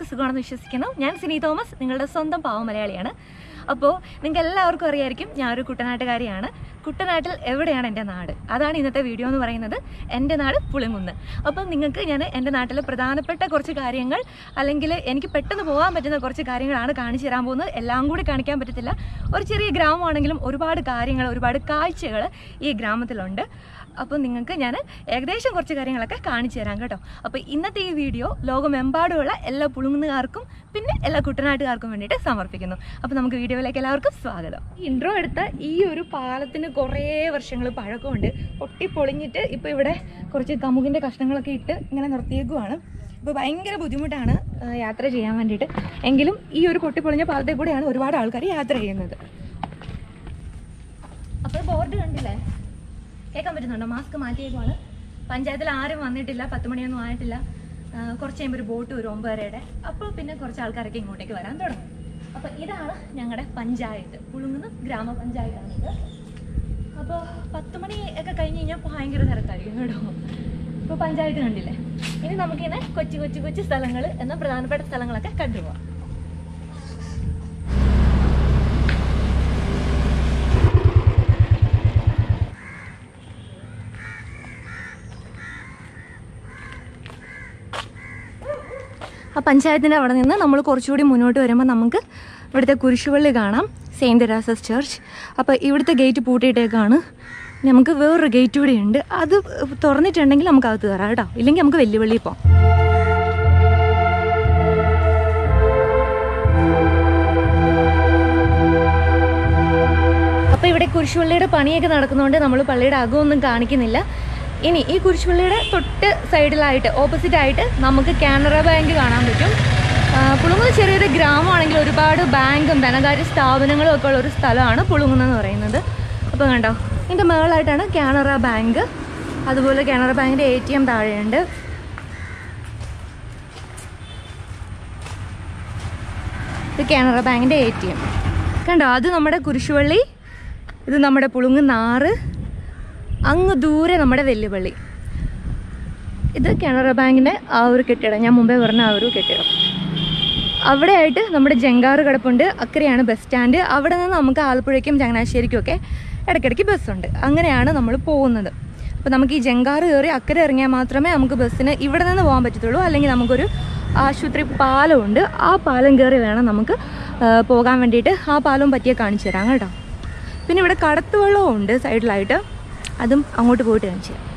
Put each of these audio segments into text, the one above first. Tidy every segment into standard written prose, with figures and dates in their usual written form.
സുഖമാണെന്ന് വിശ്വസിക്കുന്നു. ഞാൻ സിനി തോമസ്, നിങ്ങളുടെ സ്വന്തം പാവം മലയാളിയാണ്. അപ്പോൾ നിങ്ങൾക്ക് എല്ലാവർക്കും അറിയായിരിക്കും ഞാനൊരു കുട്ടനാട്ടുകാരിയാണ്. കുട്ടനാട്ടിൽ എവിടെയാണ് എൻ്റെ നാട്? അതാണ് ഇന്നത്തെ വീഡിയോ എന്ന് പറയുന്നത്. എൻ്റെ നാട് പുളിങ്കുന്ന്. അപ്പം നിങ്ങൾക്ക് ഞാൻ എൻ്റെ നാട്ടിലെ പ്രധാനപ്പെട്ട കുറച്ച് കാര്യങ്ങൾ, അല്ലെങ്കിൽ എനിക്ക് പെട്ടെന്ന് പോകാൻ പറ്റുന്ന കുറച്ച് കാര്യങ്ങളാണ് കാണിച്ചു തരാൻ പോകുന്നത്. എല്ലാം കൂടി കാണിക്കാൻ പറ്റത്തില്ല. ഒരു ചെറിയ ഗ്രാമമാണെങ്കിലും ഒരുപാട് കാര്യങ്ങൾ, ഒരുപാട് കാഴ്ചകൾ ഈ ഗ്രാമത്തിലുണ്ട്. അപ്പോൾ നിങ്ങൾക്ക് ഞാൻ ഏകദേശം കുറച്ച് കാര്യങ്ങളൊക്കെ കാണിച്ചു തരാം കേട്ടോ. അപ്പോൾ ഇന്നത്തെ ഈ വീഡിയോ ലോകമെമ്പാടുമുള്ള എല്ലാ പുളുങ്ങുന്നുകാർക്കും പിന്നെ എല്ലാ കുട്ടനാട്ടുകാർക്കും വേണ്ടിയിട്ട് സമർപ്പിക്കുന്നു. അപ്പോൾ നമുക്ക് വീഡിയോയിലേക്ക് എല്ലാവർക്കും സ്വാഗതം. ഇൻട്രോ എടുത്ത ഈ ഒരു പാലത്തിന് കുറേ വർഷങ്ങൾ പഴക്കമുണ്ട്. പൊട്ടിപ്പൊളിഞ്ഞിട്ട് ഇപ്പോൾ ഇവിടെ കുറച്ച് കമുകിൻ്റെ കഷ്ണങ്ങളൊക്കെ ഇട്ട് ഇങ്ങനെ നിർത്തിയേക്കുവാണ്. ഇപ്പോൾ ഭയങ്കര ബുദ്ധിമുട്ടാണ് യാത്ര ചെയ്യാൻ വേണ്ടിയിട്ട്. എങ്കിലും ഈ ഒരു പൊട്ടിപ്പൊളിഞ്ഞ പാലത്തെ കൂടെയാണ് ഒരുപാട് ആൾക്കാർ യാത്ര ചെയ്യുന്നത്. അപ്പോൾ ബോർഡ് കണ്ടില്ലേ? കേൾക്കാൻ പറ്റുന്നുണ്ടോ? മാസ്ക് മാറ്റിയേക്കുവാണ്. പഞ്ചായത്തിൽ ആരും വന്നിട്ടില്ല, 10 മണിയൊന്നും ആയിട്ടില്ല. കുറച്ച് കഴിയുമ്പോൾ ഒരു ബോട്ട് വരും 9:30. അപ്പോൾ പിന്നെ കുറച്ച് ആൾക്കാരൊക്കെ ഇങ്ങോട്ടേക്ക് വരാൻ തുടങ്ങും. അപ്പോൾ ഇതാണ് ഞങ്ങളുടെ പഞ്ചായത്ത്, പുളുങ്കുന്ന് ഗ്രാമപഞ്ചായത്താണിത്. അപ്പോൾ 10 മണി ഒക്കെ കഴിഞ്ഞ് കഴിഞ്ഞാൽ ഭയങ്കര തിരക്കായിരിക്കും കേട്ടോ. ഇപ്പോൾ പഞ്ചായത്ത് കണ്ടില്ലേ? ഇനി നമുക്കിങ്ങനെ കൊച്ചു സ്ഥലങ്ങൾ എന്ന പ്രധാനപ്പെട്ട സ്ഥലങ്ങളൊക്കെ കണ്ടുപോകാം. ആ പഞ്ചായത്തിൻ്റെ അവിടെ നിന്ന് നമ്മൾ കുറച്ചുകൂടി മുന്നോട്ട് വരുമ്പോൾ നമുക്ക് ഇവിടുത്തെ കുരിശുപള്ളി കാണാം, സെയിൻറ്റ് തെരേസാസ് ചർച്ച്. അപ്പോൾ ഇവിടുത്തെ ഗേറ്റ് പൂട്ടിയിട്ടേക്കാണ്. നമുക്ക് വേറൊരു ഗേറ്റ് കൂടി ഉണ്ട്. അത് തുറന്നിട്ടുണ്ടെങ്കിൽ നമുക്ക് അകത്ത് കയറാം കേട്ടോ, ഇല്ലെങ്കിൽ നമുക്ക് വെല്ലുവിളി പോകാം. അപ്പോൾ ഇവിടെ കുരിശുപള്ളിയുടെ പണിയൊക്കെ നടക്കുന്നതുകൊണ്ട് നമ്മൾ പള്ളിയുടെ അകമൊന്നും കാണിക്കുന്നില്ല. ഇനി ഈ കുരിശുപള്ളിയുടെ തൊട്ട് സൈഡിലായിട്ട്, ഓപ്പോസിറ്റായിട്ട് നമുക്ക് കാനറ ബാങ്ക് കാണാൻ പറ്റും. പുളുങ്കുന്ന് ചെറിയൊരു ഗ്രാമമാണെങ്കിൽ ഒരുപാട് ബാങ്കും ധനകാര്യ സ്ഥാപനങ്ങളും ഒക്കെ ഉള്ളൊരു സ്ഥലമാണ് പുളുങ്കുന്ന് എന്ന് പറയുന്നത്. അപ്പോൾ കണ്ടോ, ഇതിൻ്റെ മുകളിലായിട്ടാണ് കാനറ ബാങ്ക്. അതുപോലെ കാനറ ബാങ്കിൻ്റെ ATM താഴെയുണ്ട്. ഇത് കാനറ ബാങ്കിൻ്റെ ATM കണ്ടോ. അത് നമ്മുടെ കുരിശുപള്ളി, ഇത് നമ്മുടെ പുളുങ്ങുന്നാറ്, അങ്ങ് ദൂരെ നമ്മുടെ വെല്ലുപള്ളി. ഇത് കാനറ ബാങ്കിൻ്റെ ആ ഒരു കെട്ടിടം, ഞാൻ മുമ്പേ പറഞ്ഞ ആ ഒരു കെട്ടിടം. അവിടെ ആയിട്ട് നമ്മുടെ ജങ്കാർ കിടപ്പുണ്ട്. അക്കരെയാണ് ബസ് സ്റ്റാൻഡ്. അവിടെ നിന്ന് നമുക്ക് ആലപ്പുഴയ്ക്കും ചങ്ങനാശ്ശേരിക്കും ഒക്കെ ഇടയ്ക്കിടയ്ക്ക് ബസ്സുണ്ട്. അങ്ങനെയാണ് നമ്മൾ പോകുന്നത്. അപ്പോൾ നമുക്ക് ഈ ജങ്കാർ കയറി അക്കരെ ഇറങ്ങിയാൽ മാത്രമേ നമുക്ക് ബസ്സിന് ഇവിടെ നിന്ന് പോകാൻ പറ്റത്തുള്ളൂ. അല്ലെങ്കിൽ നമുക്കൊരു ആശുപത്രി പാലമുണ്ട്, ആ പാലം കയറി വേണം നമുക്ക് പോകാൻ വേണ്ടിയിട്ട്. ആ പാലവും പറ്റിയെ കാണിച്ചു തരാം കേട്ടോ. പിന്നെ ഇവിടെ കടത്തുവള്ളവും ഉണ്ട് സൈഡിലായിട്ട്, അതും അങ്ങോട്ട് പോയിട്ട് കാണിച്ചു തരാം.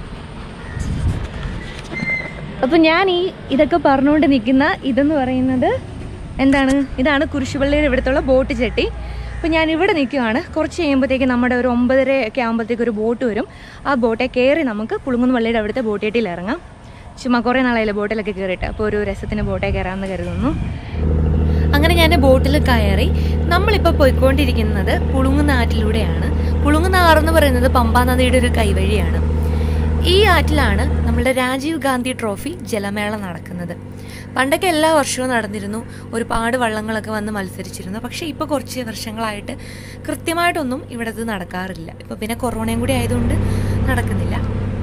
അപ്പം ഞാൻ ഇതൊക്കെ പറഞ്ഞുകൊണ്ട് നിൽക്കുന്ന ഇതെന്ന് പറയുന്നത് എന്താണ്? ഇതാണ് കുരിശുപള്ളിയുടെ ഇവിടുത്തുള്ള ബോട്ട് ചെട്ടി. അപ്പോൾ ഞാൻ ഇവിടെ നിൽക്കുകയാണ്. കുറച്ച് കഴിയുമ്പോഴത്തേക്ക് നമ്മുടെ ഒരു 9:30 ഒക്കെ ആകുമ്പോഴത്തേക്ക് ഒരു ബോട്ട് വരും. ആ ബോട്ടെ കയറി നമുക്ക് പുളുങ്കുന്ന് പള്ളിയുടെ അവിടുത്തെ ബോട്ട് ചെട്ടിയിൽ ഇറങ്ങാം. ചുമ്മാ കുറേ നാളായില്ലേ ബോട്ടിലൊക്കെ കയറിയിട്ട്, അപ്പോൾ ഒരു രസത്തിന് ബോട്ടേ കയറാമെന്ന് കരുതുന്നു. അങ്ങനെ ഞാൻ ബോട്ടിൽ കയറി. നമ്മളിപ്പോൾ പോയിക്കൊണ്ടിരിക്കുന്നത് പുളുങ്കുന്ന് ആറ്റിലൂടെയാണ്. പുളുങ്കുന്ന് ആറെന്ന് പറയുന്നത് പമ്പാ നദിയുടെ ഒരു കൈവഴിയാണ്. ഈ ആറ്റിലാണ് നമ്മളുടെ രാജീവ് ഗാന്ധി ട്രോഫി ജലമേള നടക്കുന്നത്. പണ്ടൊക്കെ എല്ലാ വർഷവും നടന്നിരുന്നു, ഒരുപാട് വള്ളങ്ങളൊക്കെ വന്ന് മത്സരിച്ചിരുന്നു. പക്ഷേ ഇപ്പോൾ കുറച്ച് വർഷങ്ങളായിട്ട് കൃത്യമായിട്ടൊന്നും ഇവിടത്ത് നടക്കാറില്ല. ഇപ്പോൾ പിന്നെ കൊറോണയും കൂടി ആയതുകൊണ്ട് നടക്കുന്നില്ല.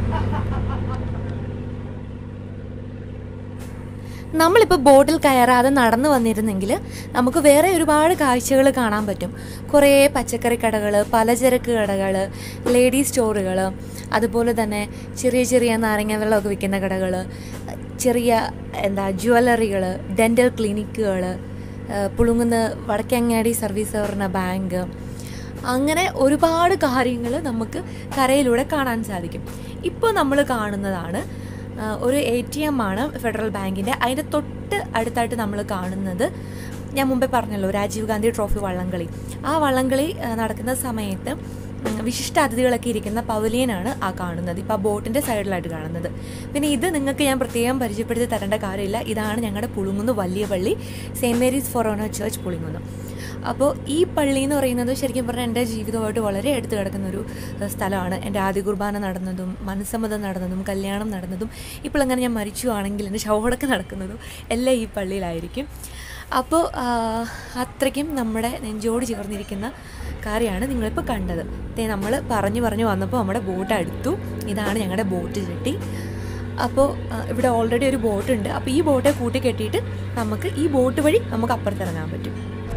നമ്മളിപ്പോൾ ബോട്ടിൽ കയറാതെ നടന്നു വന്നിരുന്നെങ്കിൽ നമുക്ക് വേറെ ഒരുപാട് കാഴ്ചകൾ കാണാൻ പറ്റും. കുറേ പച്ചക്കറി കടകൾ, പലചരക്ക് കടകൾ, ലേഡീസ് സ്റ്റോറുകൾ, അതുപോലെ തന്നെ ചെറിയ നാരങ്ങ വെള്ളമൊക്കെ വിൽക്കുന്ന കടകൾ, ചെറിയ ജ്വല്ലറികൾ, ഡെൻ്റൽ ക്ലിനിക്കുകൾ, പുളുങ്കുന്ന് വടക്കങ്ങാടി സർവീസ് സഹകരണ ബാങ്ക്, അങ്ങനെ ഒരുപാട് കാര്യങ്ങൾ നമുക്ക് കരയിലൂടെ കാണാൻ സാധിക്കും. ഇപ്പോൾ നമ്മൾ കാണുന്നതാണ് ഒരു ATM ആണ് ഫെഡറൽ ബാങ്കിൻ്റെ. അതിൻ്റെ തൊട്ട് അടുത്തായിട്ട് നമ്മൾ കാണുന്നത്, ഞാൻ മുമ്പേ പറഞ്ഞല്ലോ, രാജീവ് ഗാന്ധി ട്രോഫി വള്ളംകളി. ആ വള്ളംകളി നടക്കുന്ന സമയത്ത് വിശിഷ്ട അതിഥികളൊക്കെ ഇരിക്കുന്ന പവലിയനാണ് ആ കാണുന്നത്. ഇപ്പോൾ ആ ബോട്ടിൻ്റെ സൈഡിലായിട്ട് കാണുന്നത്. പിന്നെ ഇത് നിങ്ങൾക്ക് ഞാൻ പ്രത്യേകം പരിചയപ്പെടുത്തി തരേണ്ട കാര്യമില്ല. ഇതാണ് ഞങ്ങളുടെ പുളുങ്കുന്ന് വലിയ പള്ളി, St.Mary ഫൊറോന ചർച്ച് പുളിങ്കുന്ന്. അപ്പോൾ ഈ പള്ളി എന്ന് പറയുന്നത് ശരിക്കും പറഞ്ഞാൽ എൻ്റെ ജീവിതമായിട്ട് വളരെ അടുത്ത് കിടക്കുന്നൊരു സ്ഥലമാണ്. എൻ്റെ ആദ്യ കുർബാന നടന്നതും, മനസ്സമ്മതം നടന്നതും, കല്യാണം നടന്നതും, ഇപ്പോൾ അങ്ങനെ ഞാൻ മരിച്ചുവാണെങ്കിൽ എൻ്റെ ശവമടക്ക് നടക്കുന്നതും എല്ലാം ഈ പള്ളിയിലായിരിക്കും. അപ്പോൾ അത്രയ്ക്കും നമ്മുടെ നെഞ്ചോട് ചേർന്നിരിക്കുന്ന കാര്യമാണ് നിങ്ങളിപ്പോൾ കണ്ടത്. നമ്മൾ പറഞ്ഞു വന്നപ്പോൾ നമ്മുടെ ബോട്ട് അടുത്തു. ഇതാണ് ഞങ്ങളുടെ ബോട്ട് ചെട്ടി. അപ്പോൾ ഇവിടെ ഓൾറെഡി ഒരു ബോട്ടുണ്ട്. അപ്പോൾ ഈ ബോട്ടെ കൂട്ടി കെട്ടിയിട്ട് നമുക്ക് ഈ ബോട്ട് വഴി നമുക്ക് അപ്പുറത്തിറങ്ങാൻ പറ്റും.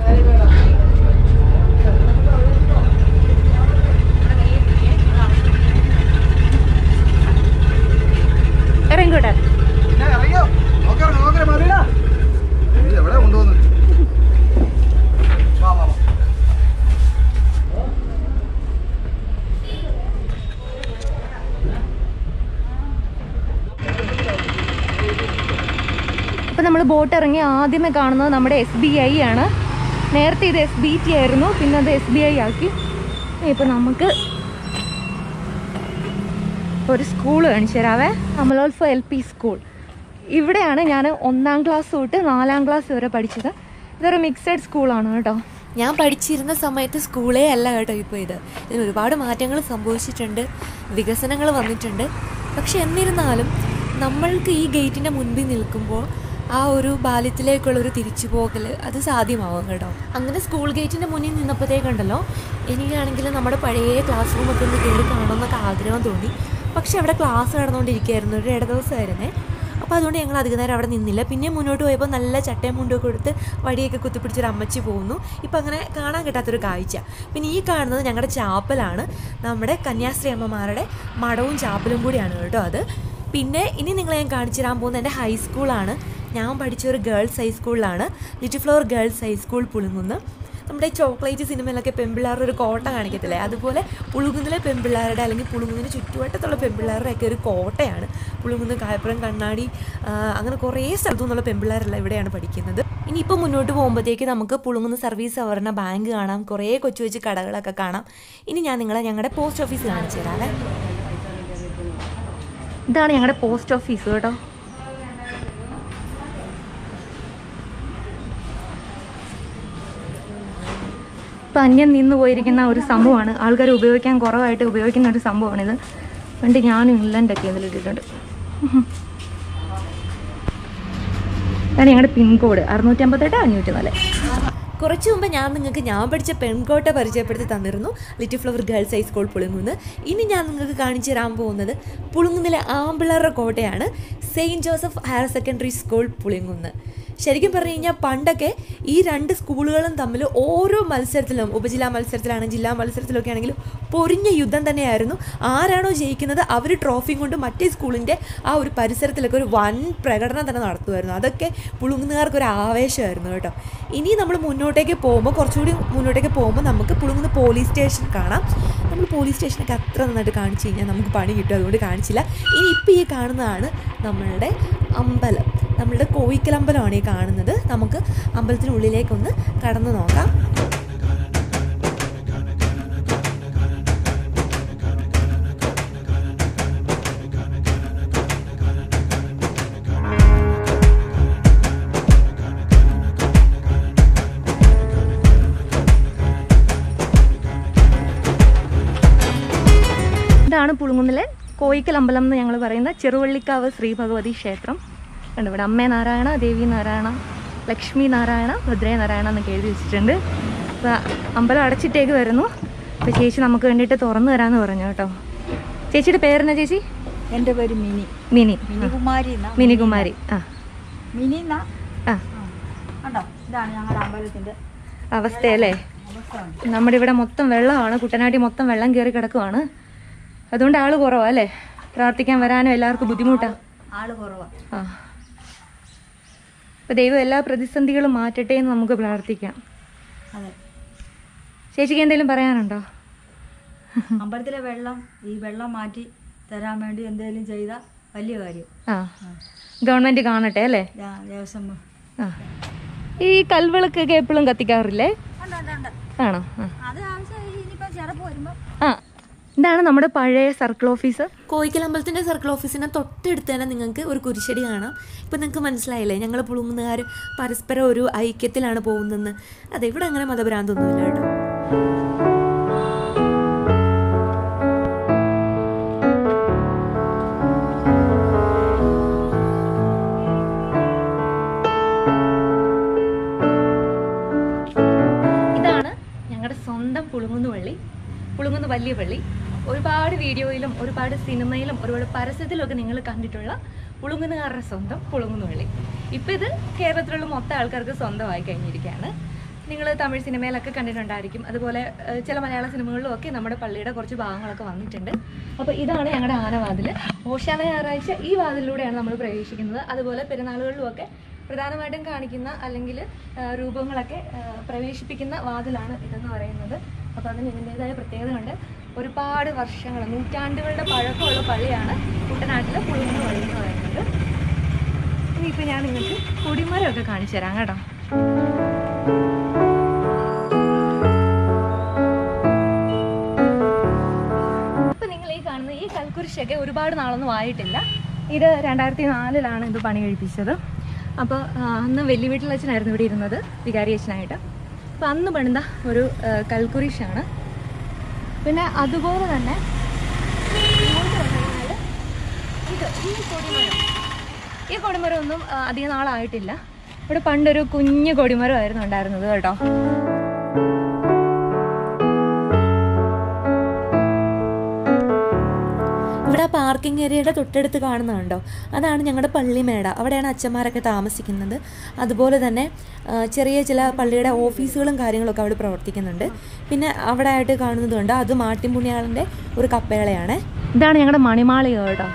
ഇറങ്ങിക്കോട്ടെ. അപ്പോൾ നമ്മൾ ബോട്ട് ഇറങ്ങി ആദ്യമേ കാണുന്നത് നമ്മുടെ SBI ആണ്. നേരത്തെ ഇത് SBT ആയിരുന്നു, പിന്നെ അത് SBI ആക്കി. ഇപ്പോൾ നമുക്ക് ഒരു സ്കൂൾ കാണിച്ചു തരാവേ. Amalolsava LP school. ഇവിടെയാണ് ഞാൻ 1ാം ക്ലാസ് തൊട്ട് 4ാം ക്ലാസ് വരെ പഠിച്ചത്. ഇതൊരു മിക്സഡ് സ്കൂളാണ് കേട്ടോ. ഞാൻ പഠിച്ചിരുന്ന സമയത്ത് സ്കൂളേ അല്ല കേട്ടോ ഇപ്പോൾ ഇതിന് ഒരുപാട് മാറ്റങ്ങൾ സംഭവിച്ചിട്ടുണ്ട്, വികസനങ്ങൾ വന്നിട്ടുണ്ട്. പക്ഷെ എന്നിരുന്നാലും നമ്മൾക്ക് ഈ ഗേറ്റിൻ്റെ മുൻപിൽ നിൽക്കുമ്പോൾ ആ ഒരു ബാല്യത്തിലേക്കുള്ളൊരു തിരിച്ചുപോകൽ അത് സാധ്യമാവും കേട്ടോ. അങ്ങനെ സ്കൂൾ ഗേറ്റിൻ്റെ മുന്നിൽ നിന്നപ്പോഴത്തേക്കുണ്ടല്ലോ എനിക്കാണെങ്കിൽ നമ്മുടെ പഴയ ക്ലാസ് റൂമൊക്കെ ഒന്ന് കയറി കാണണമെന്നൊക്കെ ആഗ്രഹം തോന്നി. പക്ഷെ അവിടെ ക്ലാസ് നടന്നുകൊണ്ടിരിക്കുകയായിരുന്നു, ഒരു ഇടദിവസമായിരുന്നേ. അപ്പോൾ അതുകൊണ്ട് ഞങ്ങൾ അധികം നേരം അവിടെ നിന്നില്ല. പിന്നെ മുന്നോട്ട് പോയപ്പോൾ നല്ല ചട്ടയും മുണ്ടൊക്കെ കൊടുത്ത് വടിയൊക്കെ കുത്തിപ്പിടിച്ചൊരു അമ്മച്ചി പോകുന്നു. ഇപ്പം അങ്ങനെ കാണാൻ കിട്ടാത്തൊരു കാഴ്ച. പിന്നെ ഈ കാണുന്നത് ഞങ്ങളുടെ ചാപ്പലാണ്, നമ്മുടെ കന്യാസ്ത്രീ അമ്മമാരുടെ മഠവും ചാപ്പലും കൂടിയാണ് കേട്ടോ അത്. പിന്നെ ഇനി നിങ്ങളെ ഞാൻ കാണിച്ചു തരാൻ പോകുന്നത് എൻ്റെ ഹൈസ്കൂളാണ്. ഞാൻ പഠിച്ച ഒരു ഗേൾസ് ഹൈസ്കൂളിലാണ്, Little Flower Girls High School Pulinkunnu. നമ്മുടെ ചോക്ലേറ്റ് സിനിമയിലൊക്കെ പെൺപിള്ളേരുടെ ഒരു കോട്ട കാണിക്കത്തില്ലേ, അതുപോലെ പുളിങ്കുന്നിലെ പെൺപിള്ളേരുടെ അല്ലെങ്കിൽ പുളിങ്കുന്നിന് ചുറ്റുവട്ടത്തുള്ള പെൺപിള്ളേരുടെയൊക്കെ ഒരു കോട്ടയാണ് പുളിങ്കുന്ന്. കായപ്പുറം, കണ്ണാടി, അങ്ങനെ കുറേ സ്ഥലത്തു നിന്നുള്ള പെൺപിള്ളേരെല്ലാം ഇവിടെയാണ് പഠിക്കുന്നത്. ഇനിയിപ്പോൾ മുന്നോട്ട് പോകുമ്പോഴത്തേക്ക് നമുക്ക് പുളിങ്കുന്ന് സർവീസ് സഹകരണ ബാങ്ക് കാണാം, കുറേ കൊച്ചു കൊച്ചു കടകളൊക്കെ കാണാം. ഇനി ഞാൻ നിങ്ങളെ ഞങ്ങളുടെ പോസ്റ്റ് ഓഫീസ് കാണിച്ചു തരാവേ. ഇതാണ് ഞങ്ങളുടെ പോസ്റ്റ് ഓഫീസ് കേട്ടോ. ഇപ്പം അന്യം നിന്ന് പോയിരിക്കുന്ന ഒരു സംഭവമാണ്, ആൾക്കാർ ഉപയോഗിക്കാൻ കുറവായിട്ട് ഉപയോഗിക്കുന്ന ഒരു സംഭവമാണിത്. പണ്ട് ഞാനും ഇംഗ്ലണ്ടൊക്കെ ഇതിലിട്ടിട്ടുണ്ട്. അതാണ് ഞങ്ങളുടെ പിൻകോഡ് 658-504. കുറച്ച് മുമ്പ് ഞാൻ പഠിച്ച പെൺകോട്ട പരിചയപ്പെടുത്തി തന്നിരുന്നു, Little Flower Girls High School Pulinkunnu. ഇനി ഞാൻ നിങ്ങൾക്ക് കാണിച്ചു തരാൻ പോകുന്നത് പുളിങ്കുന്നിലെ ആമ്പിളറുടെ കോട്ടയാണ്, Saint Joseph Higher Secondary School Pulinkunnu. ശരിക്കും പറഞ്ഞു കഴിഞ്ഞാൽ പണ്ടൊക്കെ ഈ രണ്ട് സ്കൂളുകളും തമ്മിൽ ഓരോ മത്സരത്തിലും, ഉപജില്ലാ മത്സരത്തിലാണെങ്കിൽ ജില്ലാ മത്സരത്തിലൊക്കെ ആണെങ്കിലും പൊരിഞ്ഞ യുദ്ധം തന്നെയായിരുന്നു. ആരാണോ ജയിക്കുന്നത് അവർ ട്രോഫിയും കൊണ്ട് മറ്റേ സ്കൂളിൻ്റെ ആ ഒരു പരിസരത്തിലൊക്കെ ഒരു വൻ പ്രകടനം തന്നെ നടത്തുമായിരുന്നു. അതൊക്കെ പുളുങ്കുന്നുകാർക്ക് ഒരു ആവേശമായിരുന്നു കേട്ടോ. ഇനി നമ്മൾ കുറച്ചുകൂടി മുന്നോട്ടേക്ക് പോകുമ്പോൾ നമുക്ക് പുളുങ്കുന്ന് പോലീസ് സ്റ്റേഷൻ കാണാം. നമ്മൾ പോലീസ് സ്റ്റേഷനൊക്കെ അത്ര നന്നായിട്ട് കാണിച്ചു കഴിഞ്ഞാൽ നമുക്ക് പണി കിട്ടും, അതുകൊണ്ട് കാണിച്ചില്ല. ഇനി ഇപ്പോൾ ഈ കാണുന്നതാണ് നമ്മളുടെ അമ്പലം, നമ്മളുടെ കോയിക്കലമ്പലമാണ് ഈ കാണുന്നത്. നമുക്ക് അമ്പലത്തിനുള്ളിലേക്കൊന്ന് കടന്നു നോക്കാം. ഇതാണ് പുളുങ്കുന്നിലെ കോയിക്കലമ്പലം എന്ന് ഞങ്ങൾ പറയുന്ന ചെറുവള്ളിക്കാവ് ശ്രീ ഭഗവതി ക്ഷേത്രം. കണ്ടു, ഇവിടെ അമ്മേ നാരായണ, ദേവി നാരായണ, ലക്ഷ്മി നാരായണ, ഭദ്രേ നാരായണ എന്നൊക്കെ എഴുതി വെച്ചിട്ടുണ്ട്. അപ്പോൾ അമ്പലം അടച്ചിട്ടേക്ക് വരുന്നു. അപ്പോൾ ചേച്ചി നമുക്ക് വേണ്ടിയിട്ട് തുറന്നു തരാമെന്ന് പറഞ്ഞു കേട്ടോ. ചേച്ചിയുടെ പേരെന്നാ ചേച്ചി? എൻ്റെ പേര് മിനി. മിനികുമാരി. ആ മിനി. ആ ഇതാണ് ഞങ്ങളുടെ അമ്പലത്തിൻ്റെ അവസ്ഥയല്ലേ. നമ്മുടെ ഇവിടെ മൊത്തം വെള്ളമാണ്, കുട്ടനാട്ടിൽ മൊത്തം വെള്ളം കയറി കിടക്കുവാണ്. അതുകൊണ്ട് ആള് കുറവാ അല്ലേ, പ്രാർത്ഥിക്കാൻ വരാനും എല്ലാവർക്കും ബുദ്ധിമുട്ടാണ്, ആള് കുറവാ. ആ, അപ്പോൾ ദൈവം എല്ലാ പ്രതിസന്ധികളും മാറ്റട്ടെ എന്ന് നമുക്ക് പ്രാർത്ഥിക്കാം. അതെ. ചേച്ചിക്ക് എന്തെങ്കിലും പറയാനുണ്ടോ? അമ്പലത്തിലെ വെള്ളം മാറ്റി തരാൻ വേണ്ടി എന്തെങ്കിലും ചെയ്താൽ വലിയ കാര്യം. ആ, ഗവൺമെന്റ് കാണട്ടെ അല്ലേ. ദേവസ്വം. ആ, ഈ കൽവിളക്കൊക്കെ എപ്പോഴും കത്തിക്കാറില്ലേ? ആണോ? ആ, ഇതാണ് നമ്മുടെ പഴയ സർക്കിൾ ഓഫീസ്. കോയിക്കലമ്പലത്തിൻ്റെ സർക്കിൾ ഓഫീസിനെ തൊട്ടടുത്ത് തന്നെ നിങ്ങൾക്ക് ഒരു കുരിശടി കാണാം. ഇപ്പം നിങ്ങൾക്ക് മനസ്സിലായില്ലേ, ഞങ്ങൾ പുളുങ്കുന്നുകാർ പരസ്പരം ഒരു ഐക്യത്തിലാണ് പോകുന്നതെന്ന്. അതെ, ഇവിടെ അങ്ങനെ മതഭ്രാന്തൊന്നുമില്ല കേട്ടോ. ഇതാണ് ഞങ്ങളുടെ സ്വന്തം പുളുങ്കുന്ന് പള്ളി, പുളുങ്കുന്ന് വലിയ പള്ളി. ഒരുപാട് വീഡിയോയിലും ഒരുപാട് സിനിമയിലും ഒരുപാട് പരസ്യത്തിലൊക്കെ നിങ്ങൾ കണ്ടിട്ടുള്ള പുളിങ്കുന്നുകാരുടെ സ്വന്തം പുളിങ്കുന്നുപള്ളി. ഇപ്പോൾ ഇത് കേരളത്തിലുള്ള മൊത്തം ആൾക്കാർക്ക് സ്വന്തമായി കഴിഞ്ഞിരിക്കുകയാണ്. നിങ്ങൾ തമിഴ് സിനിമയിലൊക്കെ കണ്ടിട്ടുണ്ടായിരിക്കും. അതുപോലെ ചില മലയാള സിനിമകളിലും ഒക്കെ നമ്മുടെ പള്ളിയുടെ കുറച്ച് ഭാഗങ്ങളൊക്കെ വന്നിട്ടുണ്ട്. അപ്പോൾ ഇതാണ് ഞങ്ങളുടെ ആനവാതിൽ. ഓശാന ഞായറാഴ്ച ഈ വാതിലൂടെയാണ് നമ്മൾ പ്രവേശിക്കുന്നത്. അതുപോലെ പെരുന്നാളുകളിലുമൊക്കെ പ്രധാനമായിട്ടും കാണിക്കുന്ന അല്ലെങ്കിൽ രൂപങ്ങളൊക്കെ പ്രവേശിപ്പിക്കുന്ന വാതിലാണ് ഇതെന്ന് പറയുന്നത്. അപ്പോൾ അതിന് ഇതിൻ്റേതായ പ്രത്യേകത ഉണ്ട്. ഒരുപാട് വർഷങ്ങൾ, നൂറ്റാണ്ടുകളുടെ പഴക്കമുള്ള പള്ളിയാണ് കുട്ടനാട്ടിലെ പുളിങ്കുന്നു പള്ളി എന്ന് പറയുന്നത്. ഇനിയിപ്പോൾ ഞാൻ നിങ്ങൾക്ക് കൊടിമരമൊക്കെ കാണിച്ചു തരാം കേട്ടോ. ഇപ്പം നിങ്ങൾ ഈ കാണുന്ന ഈ കൽക്കുരിശൊക്കെ ഒരുപാട് നാളൊന്നും ആയിട്ടില്ല. ഇത് 2004 ഇത് പണി കഴിപ്പിച്ചത്. അപ്പോൾ അന്ന് വലിയ വീട്ടിലച്ഛനായിരുന്നു ഇവിടെ ഇരുന്നത്, വികാരി അച്ഛനായിട്ട്. അപ്പോൾ അന്ന് പണിത ഒരു കൽക്കുരിശാണ്. പിന്നെ അതുപോലെ തന്നെ ഇങ്ങോട്ട് വന്നു കഴിഞ്ഞാൽ ഈ കൊടിമരം ഒന്നും അധികം നാളായിട്ടില്ല. ഇവിടെ പണ്ടൊരു കുഞ്ഞു കൊടിമരമായിരുന്നു ഉണ്ടായിരുന്നത് കേട്ടോ. ഇവിടെ പാർക്കിംഗ് ഏരിയയുടെ തൊട്ടടുത്ത് കാണുന്നുണ്ടോ, അതാണ് ഞങ്ങളുടെ പള്ളിമേട. അവിടെയാണ് അച്ഛന്മാരൊക്കെ താമസിക്കുന്നത്. അതുപോലെ തന്നെ ചെറിയ ചില പള്ളിയുടെ ഓഫീസുകളും കാര്യങ്ങളൊക്കെ അവിടെ പ്രവർത്തിക്കുന്നുണ്ട്. പിന്നെ അവിടെ ആയിട്ട് കാണുന്നതുകൊണ്ട് അത് മാട്ടിമുണിയാളിൻ്റെ ഒരു കപ്പേളയാണ്. ഇതാണ് ഞങ്ങളുടെ മണിമാളിക കേട്ടോ.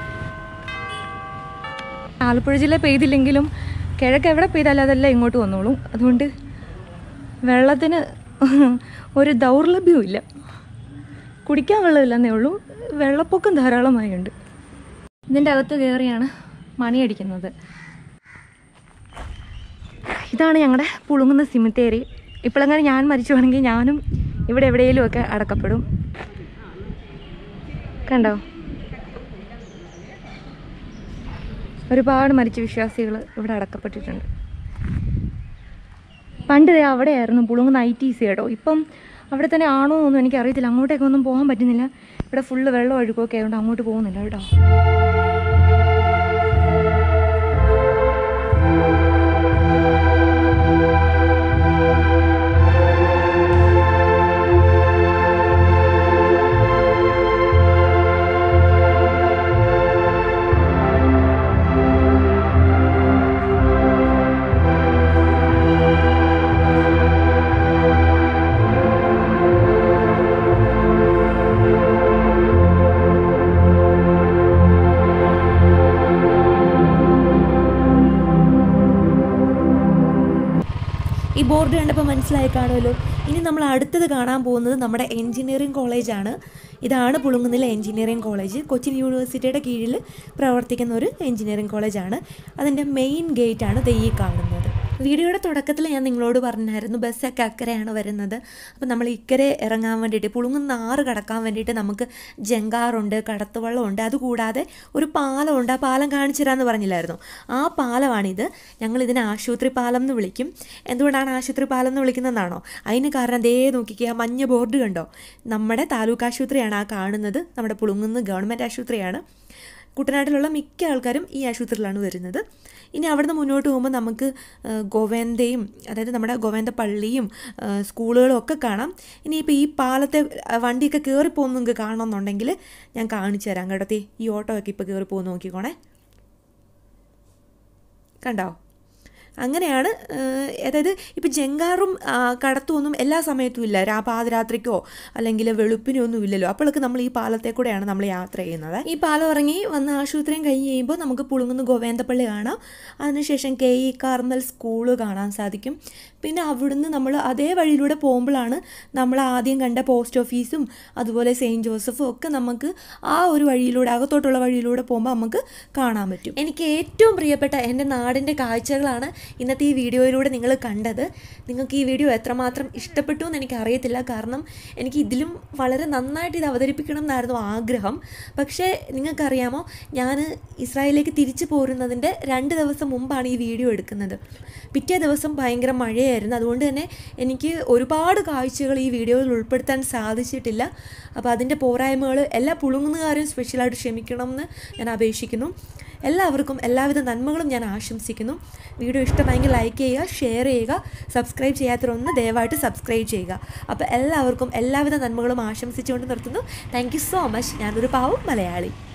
ആലപ്പുഴ ജില്ല പെയ്തില്ലെങ്കിലും കിഴക്ക് എവിടെ പെയ്താലും അതെല്ലാം ഇങ്ങോട്ട് വന്നോളും. അതുകൊണ്ട് വെള്ളത്തിന് ഒരു ദൗർലഭ്യവും ഇല്ല. കുടിക്കാൻ വെള്ളമില്ലെന്നേ ഉള്ളൂ, വെള്ളപ്പൊക്കം ധാരാളമായുണ്ട്. ഇതിൻ്റെ അകത്ത് കയറിയാണ് മണിയടിക്കുന്നത്. ഇതാണ് ഞങ്ങളുടെ പുളുങ്ങുന്ന സിമിത്തേരി. ഇപ്പോഴെങ്ങനെ ഞാൻ മരിച്ചുവാണെങ്കിൽ ഞാനും ഇവിടെ എവിടെയെങ്കിലുമൊക്കെ അടക്കപ്പെടും. കണ്ടോ, ഒരുപാട് മരിച്ച വിശ്വാസികൾ ഇവിടെ അടക്കപ്പെട്ടിട്ടുണ്ട്. പണ്ട് അവിടെയായിരുന്നു പുളുങ്ങുന്ന ITC കേട്ടോ. ഇപ്പം അവിടെ തന്നെ ആണോ എന്നൊന്നും എനിക്കറിയത്തില്ല. അങ്ങോട്ടേക്കൊന്നും പോകാൻ പറ്റുന്നില്ല. ഇവിടെ ഫുള്ള് വെള്ളം ഒഴുക്കൊക്കെ ആയതുകൊണ്ട് അങ്ങോട്ട് പോകുന്നില്ല കേട്ടോ. ഈ ബോർഡ് കണ്ടപ്പോൾ മനസ്സിലായി കാണുമല്ലോ. ഇനി നമ്മൾ അടുത്തത് കാണാൻ പോകുന്നത് നമ്മുടെ എൻജിനീയറിംഗ് കോളേജാണ്. ഇതാണ് പുളുങ്കുന്നിലെ എൻജിനീയറിംഗ് കോളേജ്. കൊച്ചിൻ യൂണിവേഴ്സിറ്റിയുടെ കീഴിൽ പ്രവർത്തിക്കുന്ന ഒരു എൻജിനീയറിംഗ് കോളേജാണ്. അതിൻ്റെ മെയിൻ ഗേറ്റാണ് ദേ ഈ കാണുന്നത്. വീഡിയോയുടെ തുടക്കത്തിൽ ഞാൻ നിങ്ങളോട് പറഞ്ഞായിരുന്നു ബസ്സൊക്കെ അക്കരെയാണ് വരുന്നത്. അപ്പോൾ നമ്മൾ ഇക്കരെ ഇറങ്ങാൻ വേണ്ടിയിട്ട് പുളുങ്കുന്ന ആറ് കടക്കാൻ വേണ്ടിയിട്ട് നമുക്ക് ജങ്കാറുണ്ട്, കടത്തുവള്ളമുണ്ട്. അതുകൂടാതെ ഒരു പാലമുണ്ട്. ആ പാലം കാണിച്ചു തരാമെന്ന് പറഞ്ഞില്ലായിരുന്നു. ആ പാലമാണിത്. ഞങ്ങളിതിനെ ആശുപത്രി പാലം എന്ന് വിളിക്കും. എന്തുകൊണ്ടാണ് ആശുപത്രി പാലം എന്ന് വിളിക്കുന്നതെന്നാണോ? അതിന് കാരണം ദേ നോക്കിക്കുക, മഞ്ഞ ബോർഡ് കണ്ടോ? നമ്മുടെ താലൂക്ക് ആശുപത്രിയാണ് ആ കാണുന്നത്. നമ്മുടെ പുളുങ്കുന്ന് ഗവൺമെൻറ് ആശുപത്രിയാണ്. കുട്ടനാട്ടിലുള്ള മിക്ക ആൾക്കാരും ഈ ആശുപത്രിയിലാണ് വരുന്നത്. ഇനി അവിടുന്ന് മുന്നോട്ട് പോകുമ്പോൾ നമുക്ക് ഗോവേന്തയും, അതായത് നമ്മുടെ ഗോവേന്ത പള്ളിയും സ്കൂളുകളും ഒക്കെ കാണാം. ഇനിയിപ്പോൾ ഈ പാലത്തെ വണ്ടിയൊക്കെ കയറിപ്പോകുന്ന നിങ്ങൾക്ക് കാണണമെന്നുണ്ടെങ്കിൽ ഞാൻ കാണിച്ചു തരാം കേട്ടോ. ഈ ഓട്ടോ ഒക്കെ ഇപ്പോൾ കയറിപ്പോകുന്ന നോക്കിക്കോണേ. കണ്ടോ? അങ്ങനെയാണ്. അതായത് ഇപ്പോൾ ജങ്കാറും കടത്തുമൊന്നും എല്ലാ സമയത്തും ഇല്ല. പാതിരാത്രിക്കോ അല്ലെങ്കിൽ വെളുപ്പിനോ ഒന്നും ഇല്ലല്ലോ. അപ്പോഴൊക്കെ നമ്മൾ ഈ പാലത്തെ കൂടെയാണ് നമ്മൾ യാത്ര ചെയ്യുന്നത്. ഈ പാലം ഇറങ്ങി വന്ന് ആശുപത്രിയും കഴിഞ്ഞ് കഴിയുമ്പോൾ നമുക്ക് പുളുങ്കുന്ന് ഗോവേന്തപ്പള്ളി കാണാം. അതിനുശേഷം KE കാർമൽ സ്കൂള് കാണാൻ സാധിക്കും. പിന്നെ അവിടുന്ന് നമ്മൾ അതേ വഴിയിലൂടെ പോകുമ്പോഴാണ് നമ്മൾ ആദ്യം കണ്ട പോസ്റ്റ് ഓഫീസും അതുപോലെ സെയിൻറ്റ് ജോസഫും ഒക്കെ നമുക്ക് ആ ഒരു വഴിയിലൂടെ, അകത്തോട്ടുള്ള വഴിയിലൂടെ പോകുമ്പോൾ നമുക്ക് കാണാൻ പറ്റും. എനിക്ക് ഏറ്റവും പ്രിയപ്പെട്ട എൻ്റെ നാടിൻ്റെ കാഴ്ചകളാണ് ഇന്നത്തെ ഈ വീഡിയോയിലൂടെ നിങ്ങൾ കണ്ടത്. നിങ്ങൾക്ക് ഈ വീഡിയോ എത്രമാത്രം ഇഷ്ടപ്പെട്ടു എന്ന് എനിക്കറിയത്തില്ല. കാരണം എനിക്ക് ഇതിലും വളരെ നന്നായിട്ട് ഇത് അവതരിപ്പിക്കണം എന്നായിരുന്നു ആഗ്രഹം. പക്ഷേ നിങ്ങൾക്കറിയാമോ, ഞാൻ ഇസ്രായേലിലേക്ക് തിരിച്ചു പോരുന്നതിൻ്റെ 2 ദിവസം മുമ്പാണ് ഈ വീഡിയോ എടുക്കുന്നത്. പിറ്റേ ദിവസം ഭയങ്കര മഴയായിരുന്നു. അതുകൊണ്ട് തന്നെ എനിക്ക് ഒരുപാട് കാഴ്ചകൾ ഈ വീഡിയോയിൽ ഉൾപ്പെടുത്താൻ സാധിച്ചിട്ടില്ല. അപ്പോൾ അതിൻ്റെ പോരായ്മകൾ എല്ലാ പുളുങ്ങുന്നുകാരും സ്പെഷ്യലായിട്ട് ക്ഷമിക്കണം എന്ന് ഞാൻ അപേക്ഷിക്കുന്നു. എല്ലാവർക്കും എല്ലാവിധ നന്മകളും ഞാൻ ആശംസിക്കുന്നു. വീഡിയോ ഇഷ്ടമായെങ്കിൽ ലൈക്ക് ചെയ്യുക, ഷെയർ ചെയ്യുക, സബ്സ്ക്രൈബ് ചെയ്യാത്തവരൊന്ന് ദയവായിട്ട് സബ്സ്ക്രൈബ് ചെയ്യുക. അപ്പോൾ എല്ലാവർക്കും എല്ലാവിധ നന്മകളും ആശംസിച്ചുകൊണ്ട് നിർത്തുന്നു. Thank you so much. ഞാനൊരു പാവം മലയാളി.